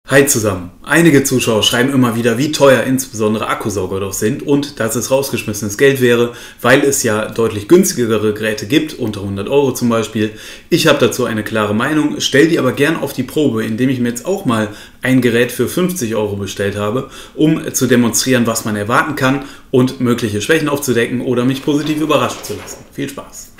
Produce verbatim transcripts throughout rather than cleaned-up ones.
Hi zusammen. Einige Zuschauer schreiben immer wieder, wie teuer insbesondere Akkusauger doch sind und dass es rausgeschmissenes Geld wäre, weil es ja deutlich günstigere Geräte gibt, unter hundert Euro zum Beispiel. Ich habe dazu eine klare Meinung, stell die aber gern auf die Probe, indem ich mir jetzt auch mal ein Gerät für fünfzig Euro bestellt habe, um zu demonstrieren, was man erwarten kann und mögliche Schwächen aufzudecken oder mich positiv überraschen zu lassen. Viel Spaß!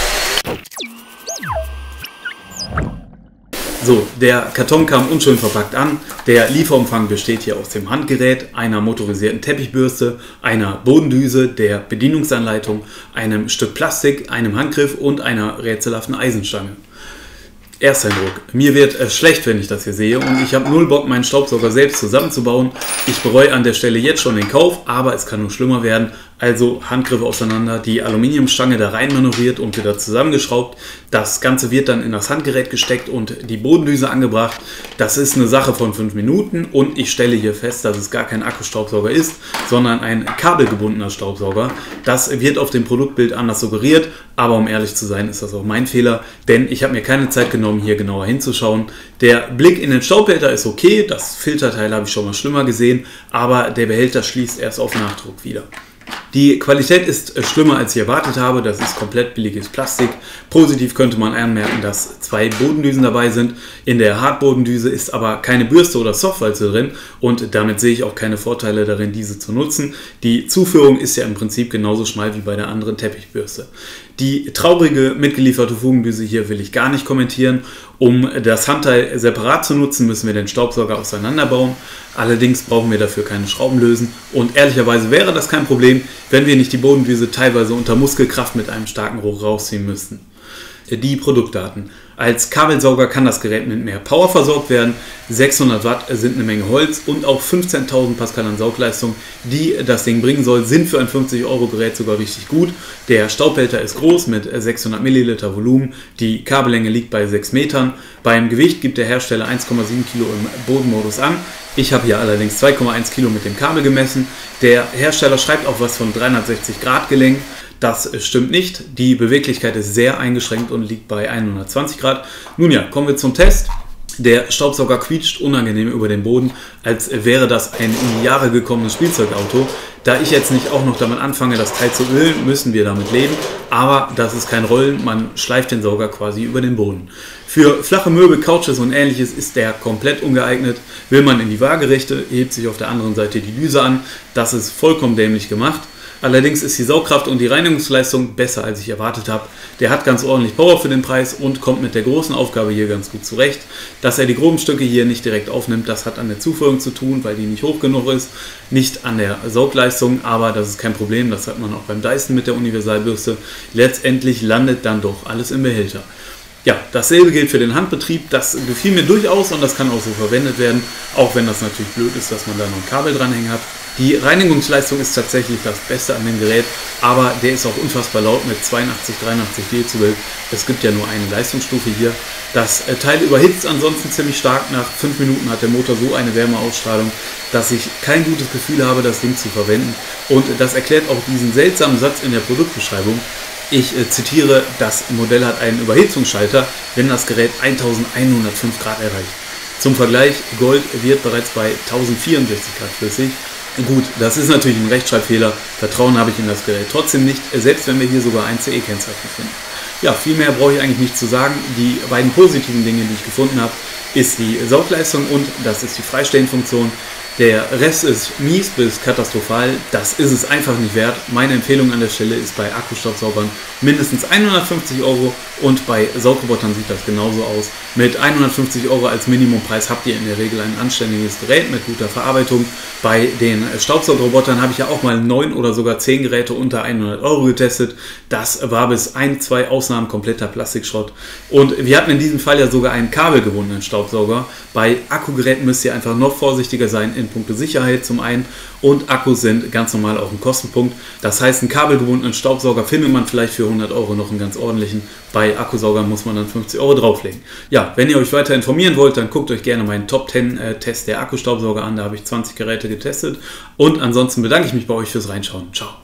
So, der Karton kam unschön verpackt an. Der Lieferumfang besteht hier aus dem Handgerät, einer motorisierten Teppichbürste, einer Bodendüse, der Bedienungsanleitung, einem Stück Plastik, einem Handgriff und einer rätselhaften Eisenstange. Ersteindruck. Mir wird äh, schlecht, wenn ich das hier sehe, und ich habe null Bock, meinen Staubsauger selbst zusammenzubauen. Ich bereue an der Stelle jetzt schon den Kauf, aber es kann nur schlimmer werden. Also Handgriffe auseinander, die Aluminiumstange da rein manövriert und wieder zusammengeschraubt. Das Ganze wird dann in das Handgerät gesteckt und die Bodendüse angebracht. Das ist eine Sache von fünf Minuten und ich stelle hier fest, dass es gar kein Akkustaubsauger ist, sondern ein kabelgebundener Staubsauger. Das wird auf dem Produktbild anders suggeriert, aber um ehrlich zu sein, ist das auch mein Fehler, denn ich habe mir keine Zeit genommen, hier genauer hinzuschauen. Der Blick in den Staubbehälter ist okay, das Filterteil habe ich schon mal schlimmer gesehen, aber der Behälter schließt erst auf Nachdruck wieder. Die Qualität ist schlimmer, als ich erwartet habe. Das ist komplett billiges Plastik. Positiv könnte man anmerken, dass zwei Bodendüsen dabei sind. In der Hartbodendüse ist aber keine Bürste oder Softwalze drin und damit sehe ich auch keine Vorteile darin, diese zu nutzen. Die Zuführung ist ja im Prinzip genauso schmal wie bei der anderen Teppichbürste. Die traurige mitgelieferte Fugendüse hier will ich gar nicht kommentieren. Um das Handteil separat zu nutzen, müssen wir den Staubsauger auseinanderbauen. Allerdings brauchen wir dafür keine Schrauben lösen und ehrlicherweise wäre das kein Problem, wenn wir nicht die Bodendüse teilweise unter Muskelkraft mit einem starken Ruch rausziehen müssten. Die Produktdaten. Als Kabelsauger kann das Gerät mit mehr Power versorgt werden. sechshundert Watt sind eine Menge Holz und auch fünfzehntausend Pascal an Saugleistung, die das Ding bringen soll, sind für ein fünfzig Euro Gerät sogar richtig gut. Der Staubbehälter ist groß mit sechshundert Milliliter Volumen. Die Kabellänge liegt bei sechs Metern. Beim Gewicht gibt der Hersteller eins Komma sieben Kilo im Bodenmodus an. Ich habe hier allerdings zwei Komma eins Kilo mit dem Kabel gemessen. Der Hersteller schreibt auch was von dreihundertsechzig Grad Gelenk. Das stimmt nicht. Die Beweglichkeit ist sehr eingeschränkt und liegt bei hundertzwanzig Grad. Nun ja, kommen wir zum Test. Der Staubsauger quietscht unangenehm über den Boden, als wäre das ein in die Jahre gekommenes Spielzeugauto. Da ich jetzt nicht auch noch damit anfange, das Teil zu ölen, müssen wir damit leben. Aber das ist kein Rollen, man schleift den Sauger quasi über den Boden. Für flache Möbel, Couches und ähnliches ist der komplett ungeeignet. Will man in die Waagerechte, hebt sich auf der anderen Seite die Düse an. Das ist vollkommen dämlich gemacht. Allerdings ist die Saugkraft und die Reinigungsleistung besser, als ich erwartet habe. Der hat ganz ordentlich Power für den Preis und kommt mit der großen Aufgabe hier ganz gut zurecht. Dass er die groben Stücke hier nicht direkt aufnimmt, das hat an der Zuführung zu tun, weil die nicht hoch genug ist. Nicht an der Saugleistung, aber das ist kein Problem. Das hat man auch beim Dyson mit der Universalbürste. Letztendlich landet dann doch alles im Behälter. Ja, dasselbe gilt für den Handbetrieb. Das gefiel mir durchaus und das kann auch so verwendet werden, auch wenn das natürlich blöd ist, dass man da noch ein Kabel dranhängen hat. Die Reinigungsleistung ist tatsächlich das Beste an dem Gerät, aber der ist auch unfassbar laut mit zweiundachtzig, dreiundachtzig Dezibel. Es gibt ja nur eine Leistungsstufe hier. Das Teil überhitzt ansonsten ziemlich stark. Nach fünf Minuten hat der Motor so eine Wärmeausstrahlung, dass ich kein gutes Gefühl habe, das Ding zu verwenden. Und das erklärt auch diesen seltsamen Satz in der Produktbeschreibung. Ich äh, zitiere, das Modell hat einen Überhitzungsschalter, wenn das Gerät elfhundertfünf Grad erreicht. Zum Vergleich, Gold wird bereits bei tausendvierundsechzig Grad flüssig. Gut, das ist natürlich ein Rechtschreibfehler. Vertrauen habe ich in das Gerät trotzdem nicht, selbst wenn wir hier sogar ein C E-Kennzeichen finden. Ja, viel mehr brauche ich eigentlich nicht zu sagen. Die beiden positiven Dinge, die ich gefunden habe, ist die Saugleistung und das ist die Freistehenfunktion. Der Rest ist mies bis katastrophal, das ist es einfach nicht wert. Meine Empfehlung an der Stelle ist bei Akkustaubsaugern mindestens hundertfünfzig Euro und bei Saugrobotern sieht das genauso aus. Mit hundertfünfzig Euro als Minimumpreis habt ihr in der Regel ein anständiges Gerät mit guter Verarbeitung. Bei den Staubsaugerrobotern habe ich ja auch mal neun oder sogar zehn Geräte unter hundert Euro getestet. Das war bis ein, zwei Ausnahmen kompletter Plastikschrott. Und wir hatten in diesem Fall ja sogar einen kabelgebundenen Staubsauger. Bei Akkugeräten müsst ihr einfach noch vorsichtiger sein in puncto Sicherheit zum einen und Akkus sind ganz normal auch ein Kostenpunkt. Das heißt, einen kabelgebundenen Staubsauger findet man vielleicht für hundert Euro noch einen ganz ordentlichen. Bei Akkusaugern muss man dann fünfzig Euro drauflegen. Ja, wenn ihr euch weiter informieren wollt, dann guckt euch gerne meinen Top zehn Test der Akkustaubsauger an. Da habe ich zwanzig Geräte getestet. Und ansonsten bedanke ich mich bei euch fürs Reinschauen. Ciao.